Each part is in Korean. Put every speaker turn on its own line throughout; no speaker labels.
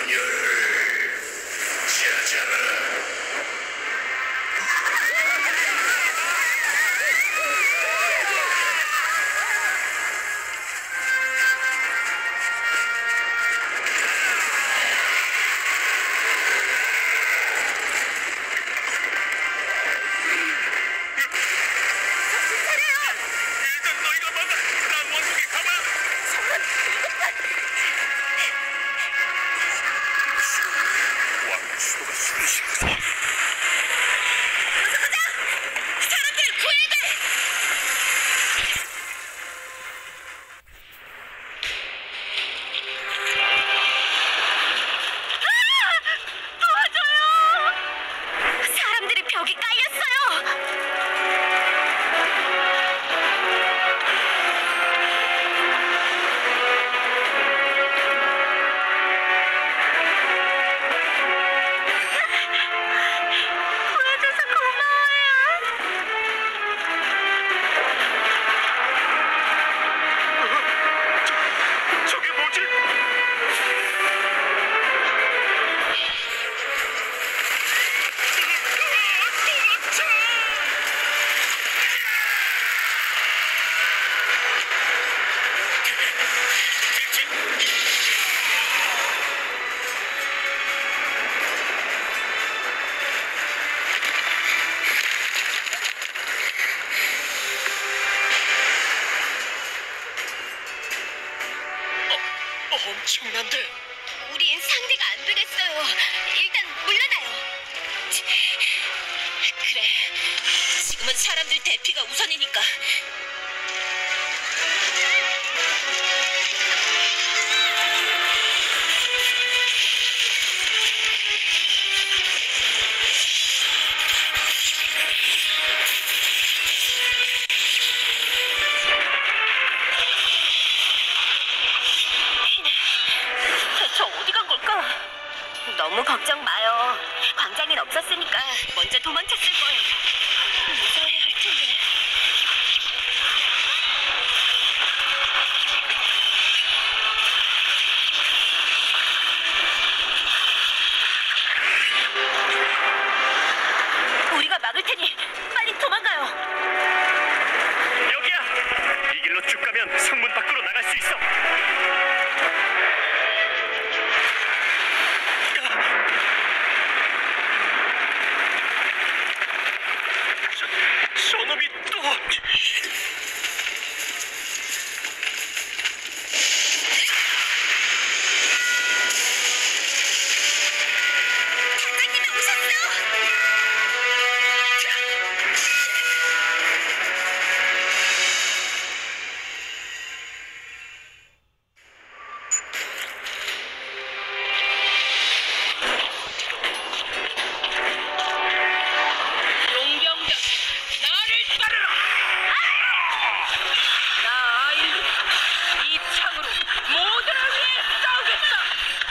소녀를 찾아라.
엄청난데?
우린 상대가 안 되겠어요. 일단 물러나요. 그래, 지금은 사람들 대피가 우선이니까. 너무 걱정 마요. 광장엔 없었으니까 먼저 도망쳤을 거예요. 무서워야 할 텐데. 우리가 막을 테니 빨리 도망가요.
여기야! 이 길로 쭉 가면 성문 밖으로 나갈 수 있어. 저놈이 또...
단장님이 오셨어!
용병들, 나를 따르라! 나 아일린, 이 창으로 모두를 위해 싸우겠다!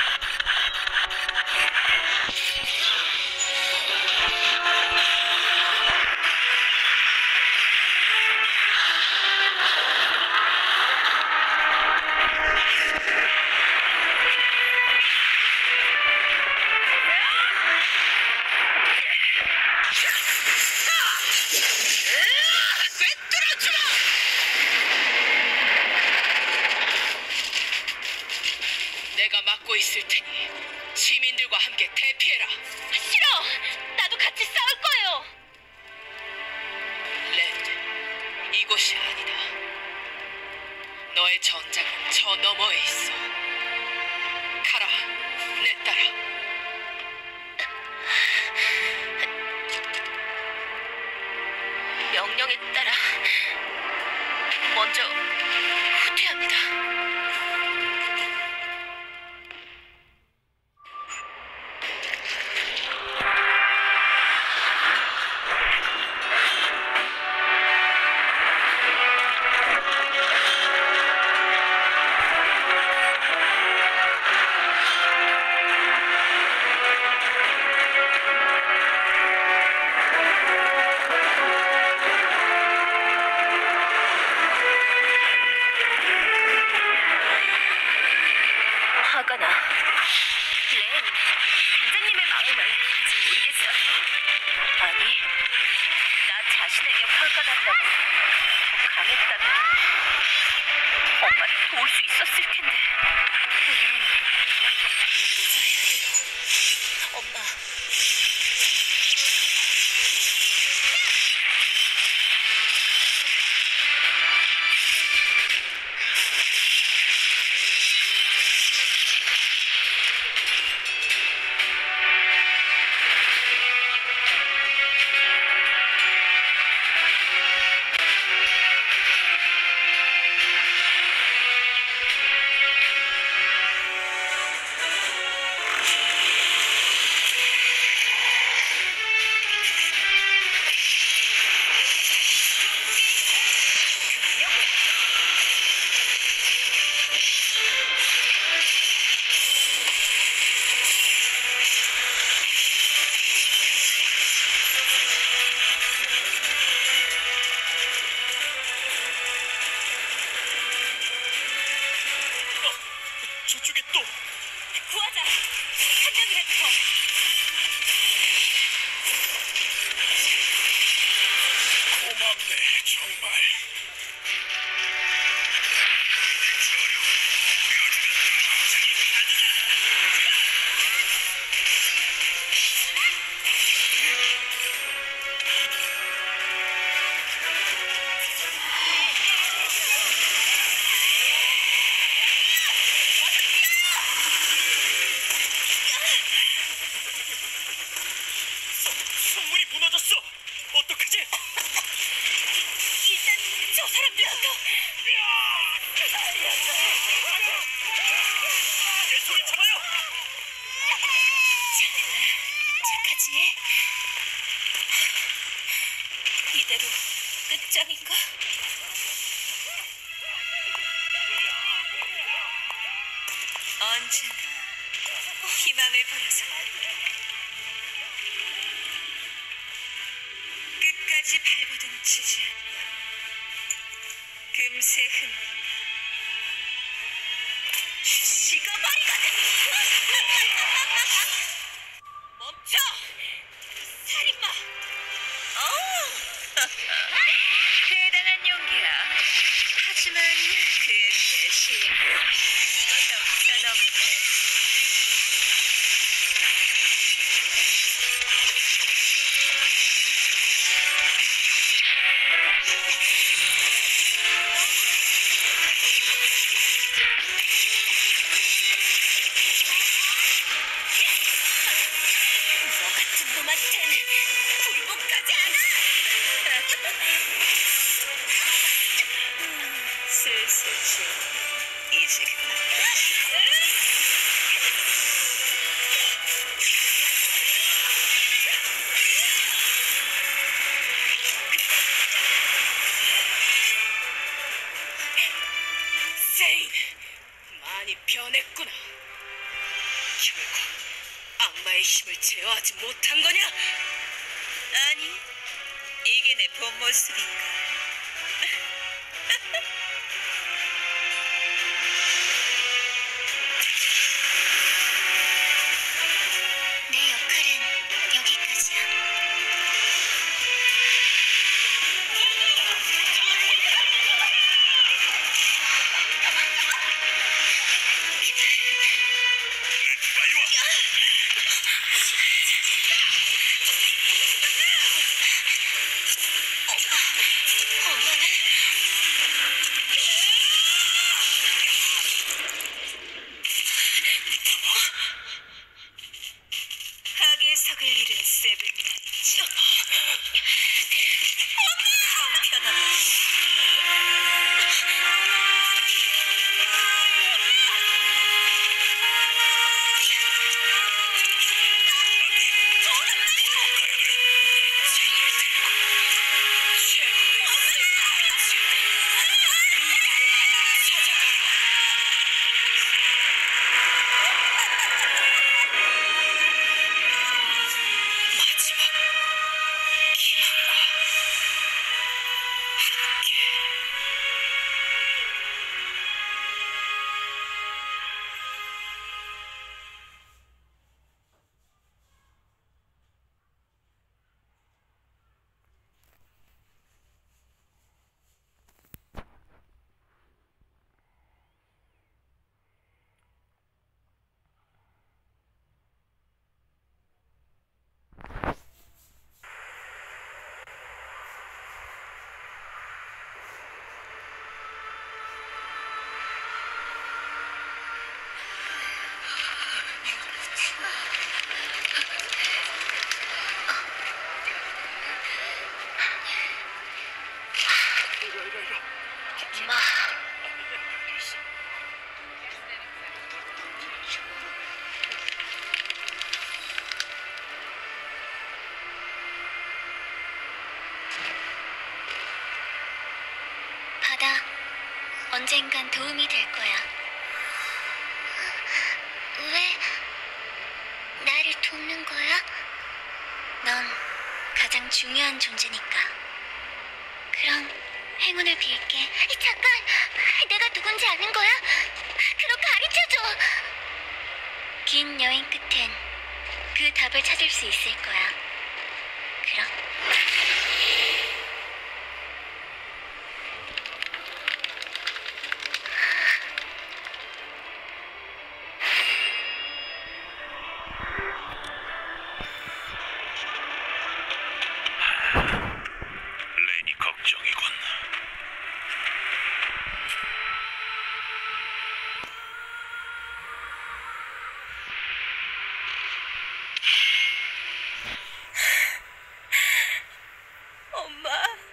꿰뚫어주마! 내가 막고 있을 테니 시민들과 함께 대피해라.
싫어! 나도 같이 싸울 거예요.
랜드, 이곳이 아니다. 너의 전장은 저 너머에 있어. 가라, 내 따라.
명령에 따라 먼저 후퇴합니다. 단장님의 마음을 아직 모르겠어요. 아니, 나 자신에게 화가 난다고 더 강했다면 엄마를 도울 수 있었을 텐데. 그냥 무사해야 돼요. 엄마.
저쪽에 또
구하자. 한 명이라도 더.
고맙네, 정말.
성문이 무너졌어. 어떡하지?
일단 저 사람들부터.
내 손을 잡아요.
착하지? 이대로 끝장인가? 언제나 희망을 보여서 끝까지 발버둥 치지 않으면 금세 식어버리거든. 멈춰! 살인마! 대단한 용기야. 하지만 그에 비해 실력은 이건 넘쳐넘네. 너 같은 놈한테는 굴복하지 않아! 슬슬 지금 이제 세인, 많이 변했구나. 결국 악마의 힘을 제어하지 못한 거냐? 아니, 이게 내 본 모습인가? 내 역할은 여기까지야. 엄마는 하계석을 잃은 세븐나이츠. 형편없네. 언젠간 도움이 될 거야. 왜 나를 돕는 거야? 넌 가장 중요한 존재니까. 그럼 행운을 빌게. 잠깐, 내가 누군지 아는 거야? 그럼 가르쳐줘. 긴 여행 끝엔 그 답을 찾을 수 있을 거야. 그럼.
렌이 걱정이군.
엄마.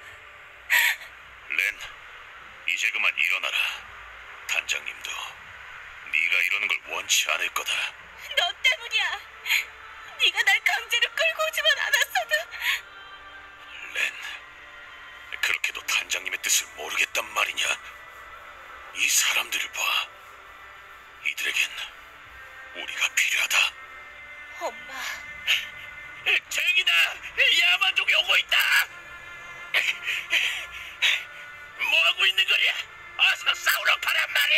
렌, 이제 그만 일어나라. 단장님도 네가 이러는 걸 원치 않을 거다.
너 때문이야. 네가 날 강제로 끌고 오지만 않았어도.
렌, 그렇게도 단장님의 뜻을 모르겠단 말이냐? 이 사람들을 봐. 이들에겐 우리가 필요하다.
엄마.
쟁이다! 야만족이 오고 있다! 뭐하고 있는 거냐? 어서 싸우러 가란 말이야!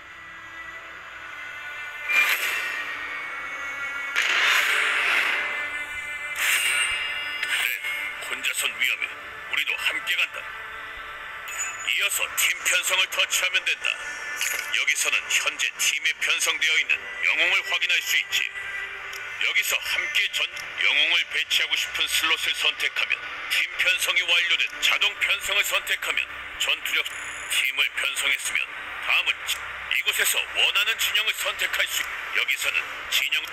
네, 혼자선 위험해. 우리도 함께 간다. 이어서 팀 편성을 터치하면 된다. 여기서는 현재 팀에 편성되어 있는 영웅을 확인할 수 있지. 여기서 함께 영웅을 배치하고 싶은 슬롯을 선택하면 팀 편성이 완료된 자동 편성을 선택하면 전투력 팀을 편성했으면 다음은 이곳에서 원하는 진영을 선택할 수. 여기서는 진영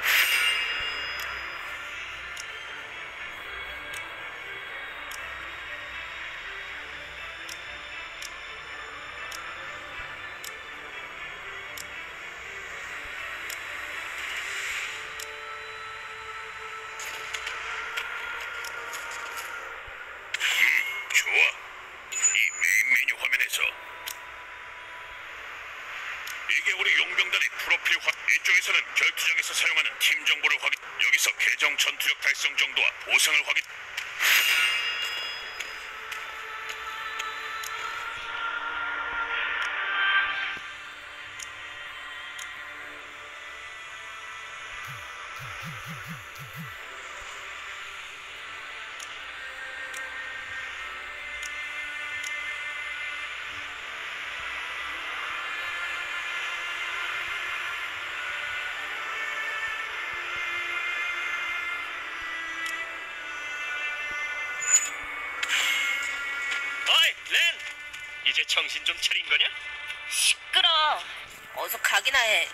좋아. 이 메인 메뉴 화면에서 이게 우리 용병단의 프로필 이쪽에서는 결투장에서 사용하는 팀 정보를 확인. 여기서 계정 전투력 달성 정도와 보상을 확인.
어이, 렌! 이제 정신 좀 차린 거냐?
시끄러. 어서 가기나 해.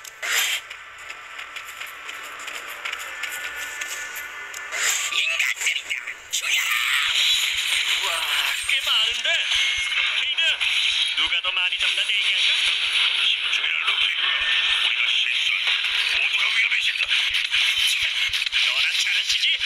인간들이다! 죽여라!
와, 꽤 많은데? 헤이드, 누가 더 많이 잡나 얘기할까?
집중해라, 루키. 우리가 실수한 모두가 위험해진다.
너나 잘하시지?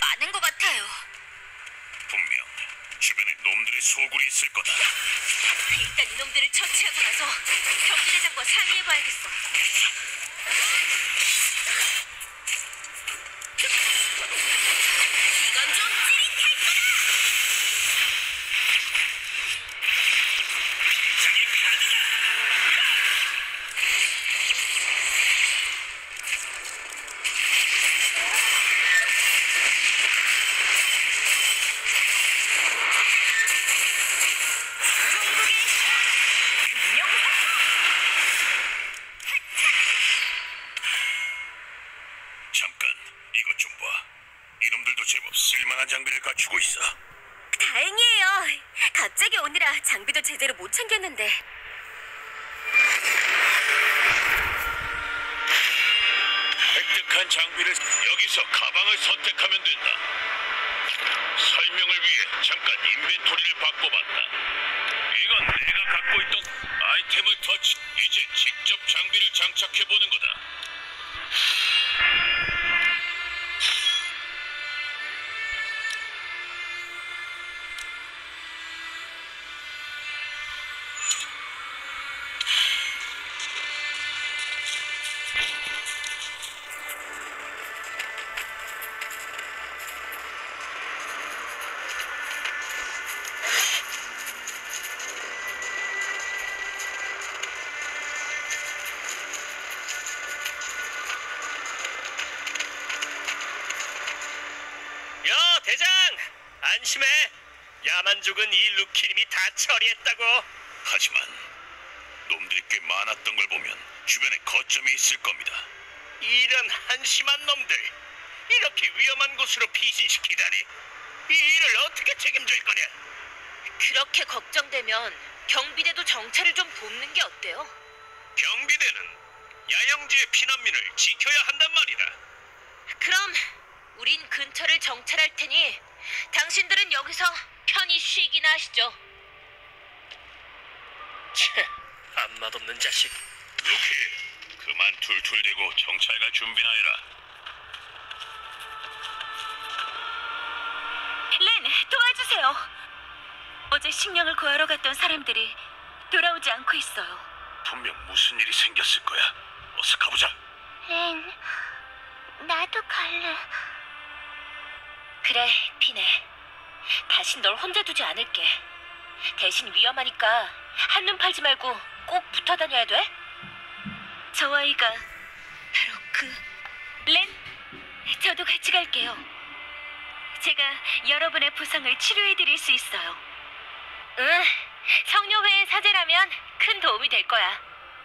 많은 것 같아요.
분명 주변에 놈들의 소굴이 있을 거다.
일단 이놈들을 처치하고 나서 경비대장과 상의해봐야겠어. 이건 좀 찌릿할 거다.
장의 카드다.
잠깐 이것 좀 봐. 이놈들도 제법 쓸만한 장비를 갖추고 있어.
다행이에요. 갑자기 오느라 장비도 제대로 못 챙겼는데.
획득한 장비를 여기서 가방을 선택하면 된다. 설명을 위해 잠깐 인벤토리를 바꿔봤다. 이건 내가 갖고 있던 아이템을 터치. 이제 직접 장비를 장착해보는 거다.
야, 대장! 안심해. 야만족은 이 루키님이 다 처리했다고.
하지만 놈들이 꽤 많았던 걸 보면 주변에 거점이 있을 겁니다.
이런 한심한 놈들. 이렇게 위험한 곳으로 피신시키다니. 이 일을 어떻게 책임질 거냐?
그렇게 걱정되면 경비대도 정찰을 좀 돕는 게 어때요?
경비대는 야영지의 피난민을 지켜야 한단 말이다.
그럼 우린 근처를 정찰할 테니 당신들은 여기서 편히 쉬기나 하시죠.
채, 한 맛없는 자식.
루키, 그만 툴툴대고 정찰 갈 준비나 해라.
렌, 도와주세요. 어제 식량을 구하러 갔던 사람들이 돌아오지 않고 있어요.
분명 무슨 일이 생겼을 거야. 어서 가보자.
렌, 나도 갈래. 그래, 피네. 다신 널 혼자 두지 않을게. 대신 위험하니까 한눈 팔지 말고 꼭 붙어 다녀야 돼. 저 아이가 바로 렌, 저도 같이 갈게요. 제가 여러분의 부상을 치료해드릴 수 있어요. 응, 성녀회의 사제라면 큰 도움이 될 거야.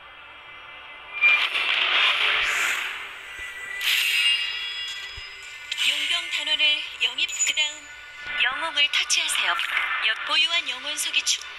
용병 단원을 영입. 그다음 영웅을 터치하세요. 보유한 영혼석이